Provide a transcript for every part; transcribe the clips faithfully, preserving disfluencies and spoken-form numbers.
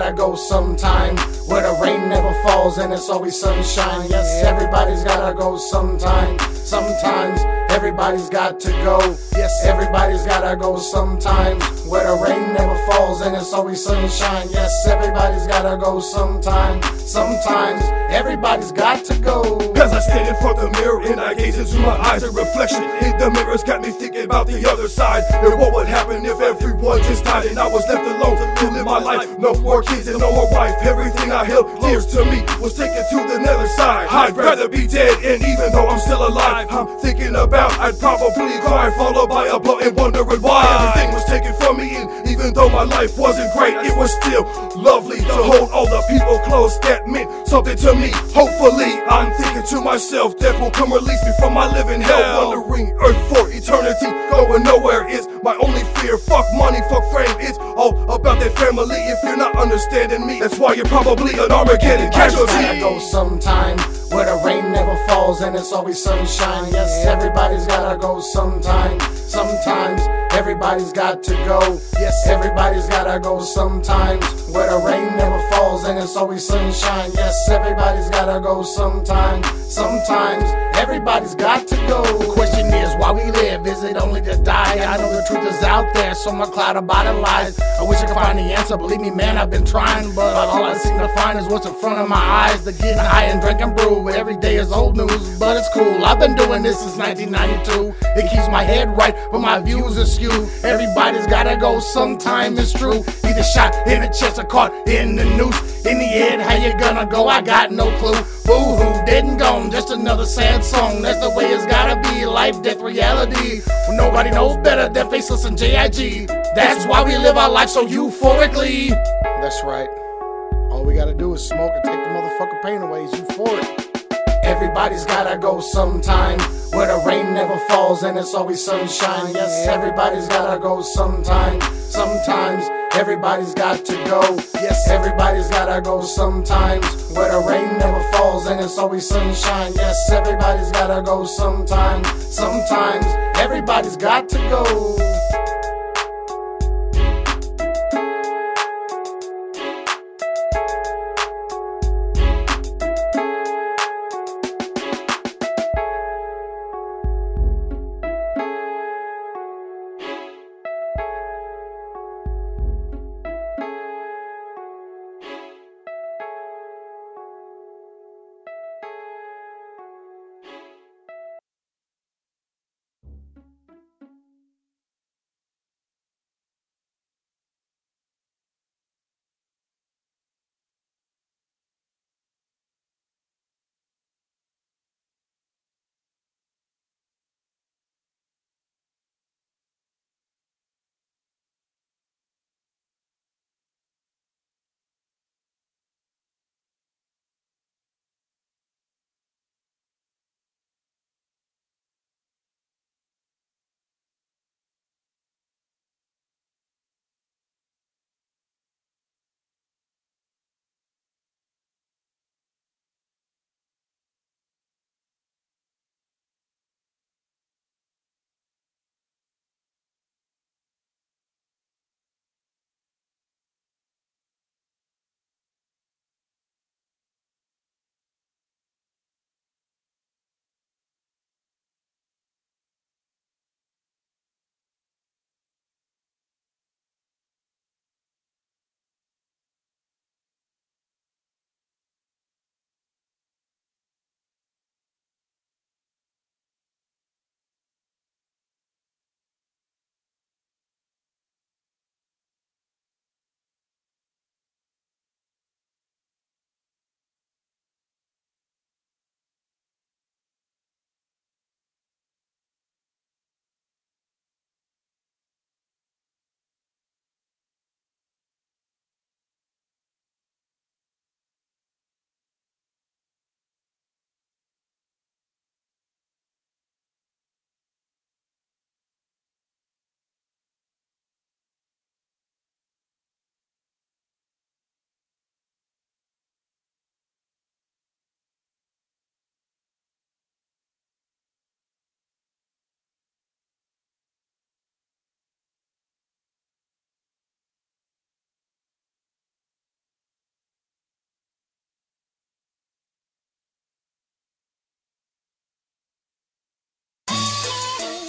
gotta go sometime, where the rain never falls and it's always sunshine. Yes, everybody's gotta go sometime. Sometimes everybody's got to go. Yes, everybody's gotta go sometimes, where the rain never falls and it's always sunshine. Yes, everybody's gotta go sometime. Sometimes everybody's got to go. As I stand in front of the mirror and I gaze into my eyes, a reflection in the mirror's got me thinking about the other side. And what would happen if everyone just died and I was left alone to live my life? No more kids and no more wife. Everything I held dearest to me was taken to the nether side. I'd rather be dead, and even though I'm still alive, I'm thinking about I'd probably cry, followed by a blow and wondering why everything was taken from me. And even though my life wasn't great, it was still lovely to hold all the people close that meant something to me. Hopefully, I'm thinking to myself, death will come release me from my living hell. Wandering earth for eternity, going nowhere is my only fear. Fuck money, fuck fame, it's all about that family. If you're not understanding me, that's why you're probably an Armageddon casualty. Gotta go sometime, where the rain never falls and it's always sunshine. Yes, everybody's gotta go sometime. Sometimes everybody's got to go. Yes, everybody's gotta go sometimes, where the rain never falls and it's always sunshine. Yes, everybody's gotta go sometime. Sometimes everybody's got to go. The question is why we live, is it only to die? I know the truth is out there, so I'm a cloud of body lies. I wish I could find the answer, believe me man, I've been trying, but all I seem to find is what's in front of my eyes. The getting high and drinking brew, every day is old news, but it's cool. I've been doing this since nineteen ninety-two. It keeps my head right, but my views are skewed. Everybody's gotta go sometime, it's true. Either shot in the chest or caught in the noose. In the end, how you gonna go? I got no clue. Boo-hoo, dead and gone, just another sad song. That's the way it's gotta be, life, death, reality. When nobody knows better than Faceless and J I G That's why we live our life so euphorically. That's right. All we gotta do is smoke and take the motherfucking pain away. It's euphoric. Everybody's gotta go sometime, where the rain never falls and it's always sunshine. Yes, everybody's gotta go sometime. Sometimes everybody's got to go. Yes, everybody's gotta go sometimes, where the rain never falls and it's always sunshine. Yes, everybody's gotta go sometime. Sometimes everybody's got to go.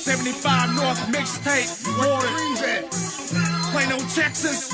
seventy-five North mixtape. Plano, Texas.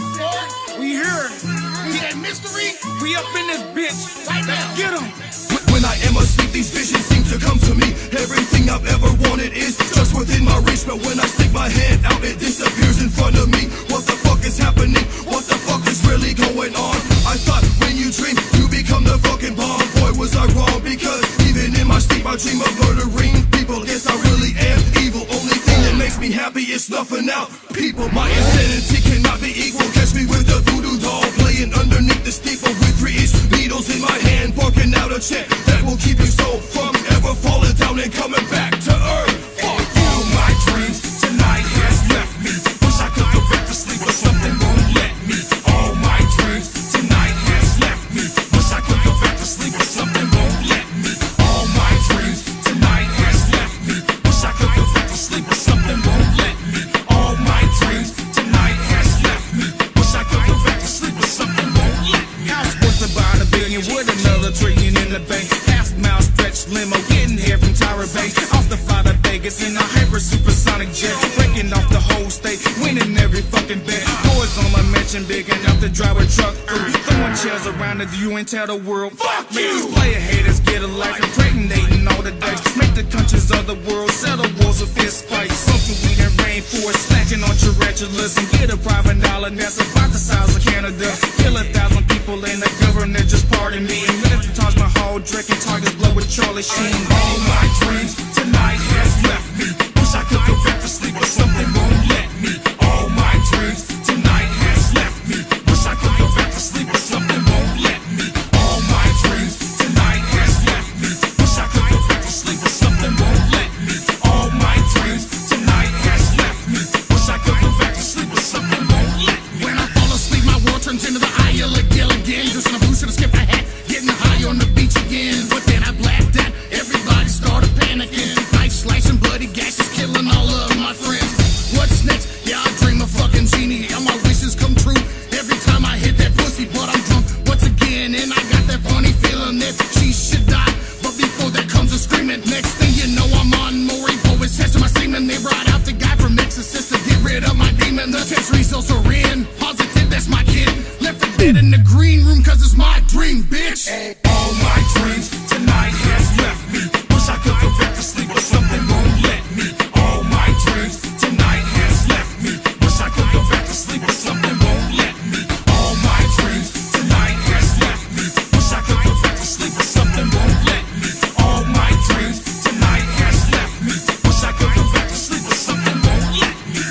We here. We that mystery. We up in this bitch. Right now. Let's get 'em. When I am asleep, these visions seem to come to me. Everything I've ever wanted is just within my reach. But when I stick my hand out, it disappears in front of me. What the fuck is happening? What the fuck is really going on? I thought when you dream, you become the fucking bomb. Boy, was I wrong, because even in my sleep, I dream of murdering people. Guess I really am evil. Only thing that makes me happy is snuffing out people. My insanity cannot be equal. Catch me with a voodoo doll playing underneath the steeple with three-inch needles in my hand, barking out a chant that will keep your soul from ever falling down and coming back to earth. Fuck you. All my dreams tonight has left me. Wish I could go back to sleep, but something won't let me. All my dreams tonight has left me. Wish I could go back to sleep, but something won't let me. All my dreams tonight has left me. Wish I could go back to sleep, but something won't let me. All my dreams tonight has left me. Wish I could go back to sleep, but something won't let me. House worth about a billion with another trillion in the bank. Half mile stretch limo getting here from Tyra Bay. Off the fly to Vegas in a hyper supersonic jet. Breaking off the whole state, winning every fucking bet. Boys on my mansion big enough to drive a truck through. Throwing chairs around the view and tell the world, fuck you. Make these player haters get a life, impregnating all the dice. Make the countries of the world settle wars with fist fights. Something we can rainforest, slacking on tarantulas and get a private island that's about the size of Canada. Kill a thousand people and the governor just pardon me. And let the Taj Mahal drinking targets blow with Charlie Sheen. All my dreams tonight has left me. Wish I could go back to sleep, but something won't let me. All my dreams tonight has left me. Wish I could go back to sleep, but something won't let me. All my dreams tonight has left me. Wish I could go back to sleep, but something won't let me. All my dreams tonight has left me. Wish I could go back to sleep, but something won't let me. When I fall asleep, my world turns into the eye of a gill again. Using a blue should have skipped a hat, getting high on the beach again. But then I blacked out, everybody started panicking. Knife slicing, bloody gashes, killing all of my friends. What's next? Yeah, I dream of fucking genie. All my wishes come true every time I hit that pussy. But I'm drunk once again, and I got that funny feeling that she should die. But before that comes a screaming. Next thing you know, I'm on Maury Poet's test to my semen. They brought out the guy from Exorcist to get rid of my demon. The test results are in. Positive, that's my kid. Left for dead in the green room, cause it's my dream, bitch. All my dreams tonight has left me. Wish I could go back to sleep, but something won't let me. All my dreams tonight has left me. Wish I could go back to sleep, but something won't let me. All my dreams tonight has left me. Wish I could go back to sleep, but something won't let me. All my dreams tonight has left me. Wish I could go back to sleep, but something won't let me.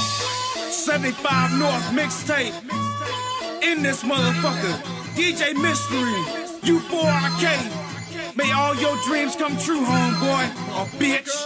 seventy-five North mixtape. In this motherfucker, D J Mystery, U four R K. May all your dreams come true, homeboy or bitch.